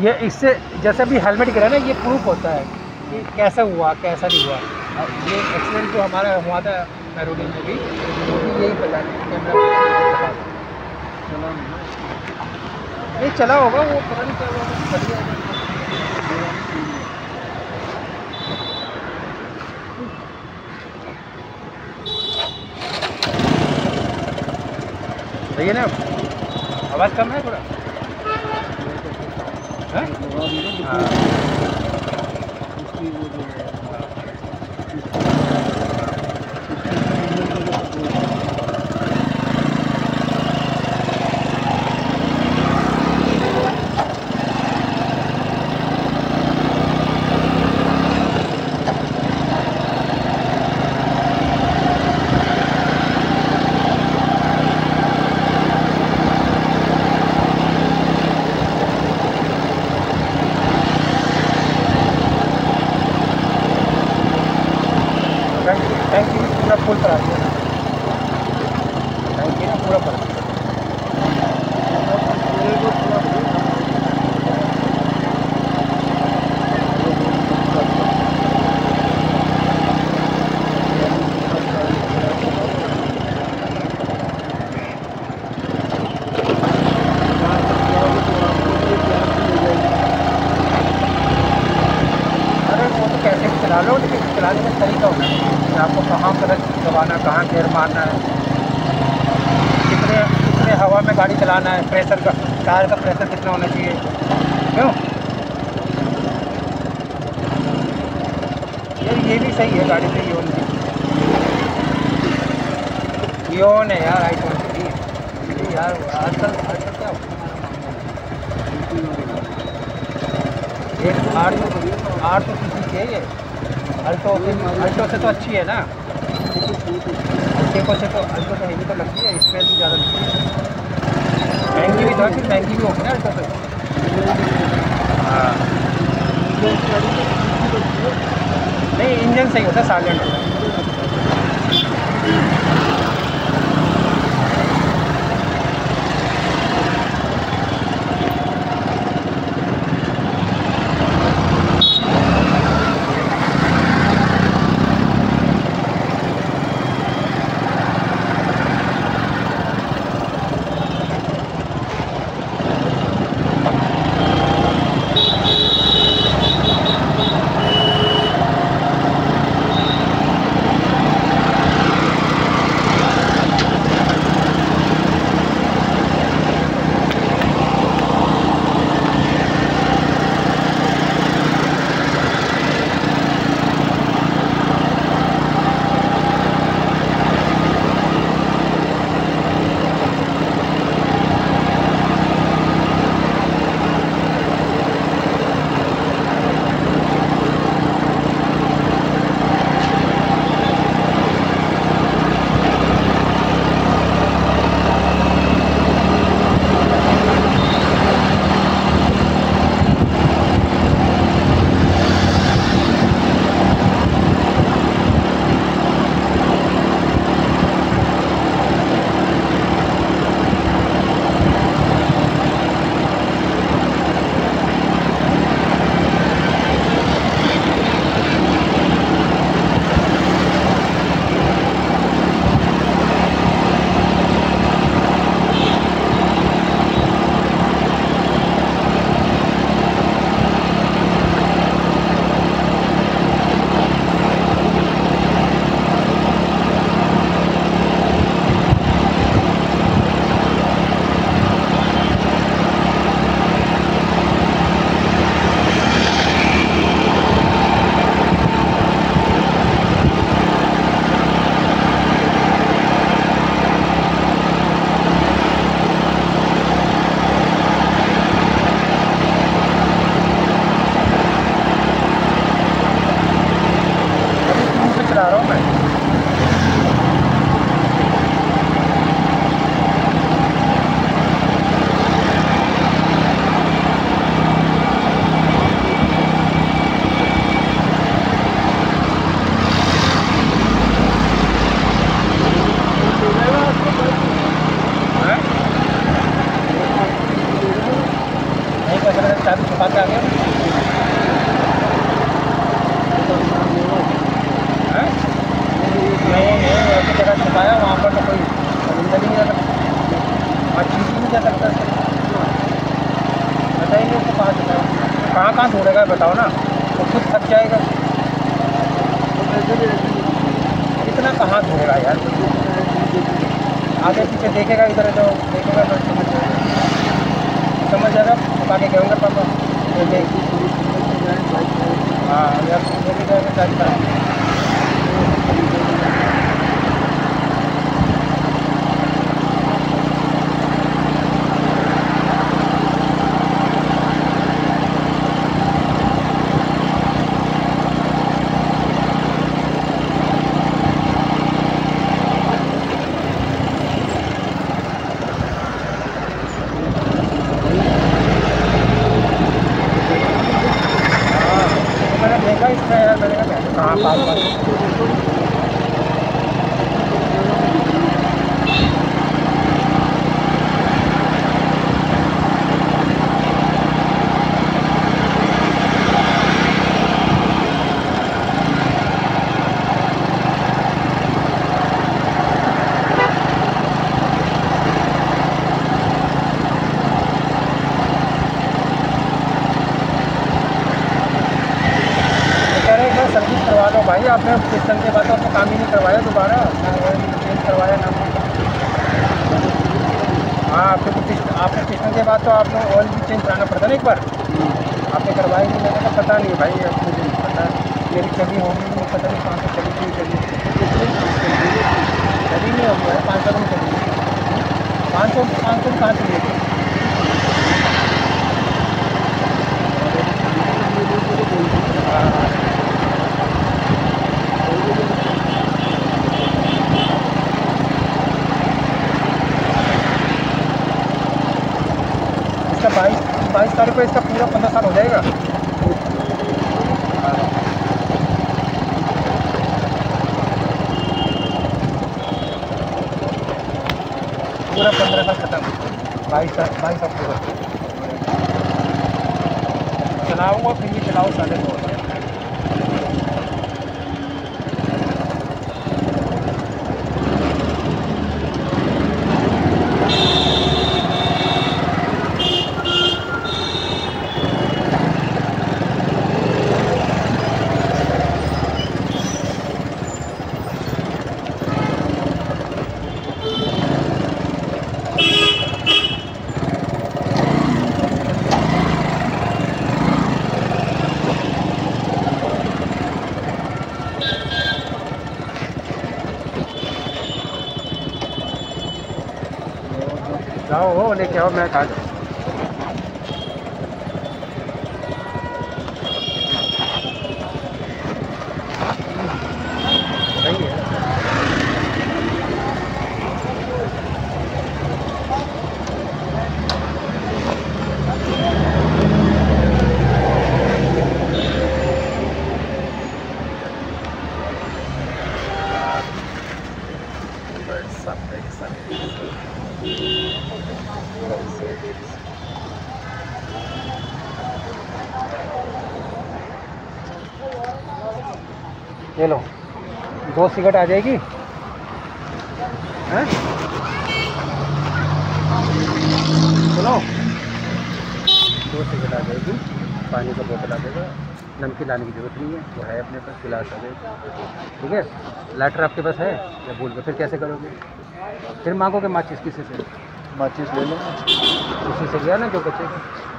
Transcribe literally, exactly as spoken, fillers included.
ये इससे जैसे भी हेलमेट गिरा ना, ये प्रूफ होता है कि कैसा हुआ कैसा नहीं हुआ। अब ये एक्सीडेंट जो हमारा हुआ था मैरोडी में भी, यही पता नहीं कैमरा नहीं चला होगा, वो पता नहीं क्या हुआ होगा। सही है ना, आवाज़ कम है थोड़ा। हाँ? टैंकी पूरा फुल करा दिया, टैंकी ना पूरा भरा। कैसे भी चला लो, लेकिन चलाने का तरीका होना है, आपको कहाँ क्लच दबाना, कहाँ गियर मारना है, कितने कितने हवा में गाड़ी चलाना है, प्रेशर का, टायर का प्रेशर कितना होना चाहिए। क्यों यार, ये भी सही है गाड़ी से। योन की योन है यार, आई ट्वेंटी यार। आजकल आजकल क्या एक आठ सौ आठ सौ सीसी की है ये। अल्टो अल्टो से तो अच्छी है ना, अल्टो से तो अल्टो तो हेवी तो लगती है, स्पेस भी ज़्यादा लगती है। महंगी भी तो है, फिर महंगी भी होगी ना अल्टो से। हाँ नहीं, इंजन सही होता है, साइलेंट होता है। तो खुद थक जाएगा। इतना कहाँ धोएगा यार, आगे पीछे देखेगा, इधर तो देखेगा तो समझ जाएगा समझ जाएगा पका के कहूँगा पापा हाँ यार ले के जाएगा गाड़ी का। इसमें यार मैंने कहा कहाँ पास पास सर्विस करवा लो भाई। आपने पिस्टन के बाद तो आपने काम ही नहीं करवाया दोबारा, ना ऑयल चेंज करवाया ना। हाँ फिर आपने पिस्टन के बाद तो आपने ऑयल भी चेंज कराना पड़ता ना एक बार, आपने करवाया नहीं। मैंने कहा पता नहीं भाई, अब मुझे नहीं पता, मेरी चली होगी नहीं, पता नहीं कहाँ से चली थी चली चली नहीं होगी यार, पाँच सौ में चली पाँच सौ पाँच सौ कहाँ चली थी। बाईस बाईस तारीख को इसका पूरा पंद्रह साल हो जाएगा। पूरा पंद्रह साल खत्म, बाईस बाईस अक्टूबर चलाऊंगा, फिर भी चलाओ साढ़े दो हज़ार। जाओ हो लेके आओ, मैं खा जाऊँ। सही है। ये लो, दो सिगरेट आ जाएगी हैं? सुनो, दो सिगरेट आ जाएगी, पानी का बोतल आ जाएगा, नमकीन लाने की जरूरत नहीं है, वो है अपने पास, गिलास आ जाएगा। ठीक है, लाइटर आपके पास है या भूल गए, फिर कैसे करोगे? फिर मांगोगे माचिस किसी से? माचिस ले लो, उसी से लिया ना जो बचेगा।